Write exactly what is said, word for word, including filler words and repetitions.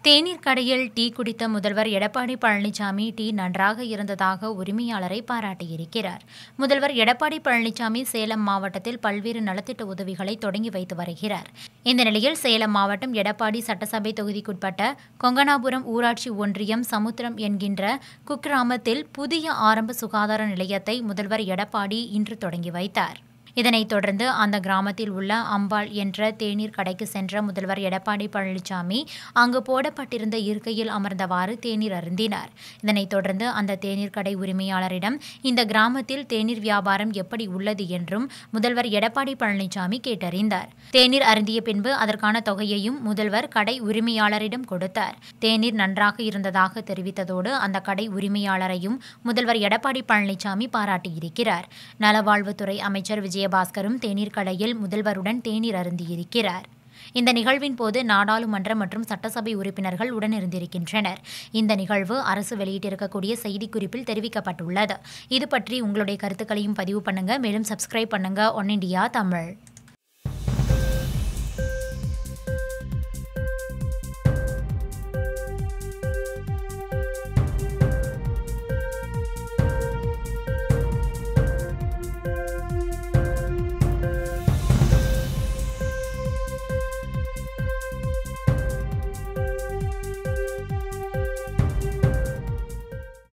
தேநீர் கடையில் டீ குடித்த முதல்வர் எடப்பாடி பழனிசாமி டீ நன்றாக இருந்ததாக உரிமையாளரை பாராட்டியிருக்கிறார். முதல்வர் எடப்பாடி பழனிசாமி சேலம் மாவட்டத்தில் பல்வேறு நலத்திட்ட உதவிகளை தொடங்கி வைத்து வருகிறார். இந்த நிலையில் சேலம் மாவட்டம் எடப்பாடி சட்டசபை தொகுதிக்குட்பட்ட கொங்கனாபுரம் ஊராட்சி ஒன்றியம் சமுத்திரம் என்கின்ற குக்கிராமத்தில் புதிய ஆரம்ப சுகாதார நிலையத்தை முதல்வர் எடப்பாடி இன்று தொடங்கி வைத்தார். இதனைத் தொடர்ந்து அந்த கிராமத்தில் உள்ள அம்பாள் என்ற தேநீர் கடைக்கு சென்ற முதல்வர் எடப்பாடி பழனிசாமி அங்கு போடப்பட்டிருந்த இருக்கையில் அமர்ந்தவாறு தேநீர் அருந்தினார். இதனைத் தொடர்ந்து அந்த தேநீர் கடை உரிமையாளரிடம் இந்த கிராமத்தில் தேநீர் வியாபாரம் எப்படி உள்ளது என்றும் முதல்வர் எடப்பாடி பழனிசாமி கேட்டறிந்தார். தேநீர் அருந்திய பின்பு அதற்கான தொகையையும் முதல்வர் கடை உரிமையாளரிடம் கொடுத்தார். தேநீர் நன்றாக இருந்ததாக தெரிவித்ததோடு அந்த கடை உரிமையாளரையும் முதல்வர் எடப்பாடி பழனிசாமி பாராட்டியிருக்கிறார். நலவாழ்வுத்துறை அமைச்சர் விஜய பாஸ்கரும் தேநீர் கடையில் முதல்வருடன் தேநீர் அருந்தியிருக்கிறார். இந்த நிகழ்வின் போது நாடாளுமன்ற மற்றும் சட்டசபை உறுப்பினர்கள் உடனிருந்திருக்கின்றனர். இந்த நிகழ்வு அரசு வெளியிட்டிருக்கக்கூடிய செய்திக்குறிப்பில் தெரிவிக்கப்பட்டுள்ளது. இது பற்றி உங்களுடைய கருத்துக்களையும் பதிவு பண்ணுங்க. மேலும் சப்ஸ்கிரைப் பண்ணுங்க ஒன் இண்டியா தமிழ்.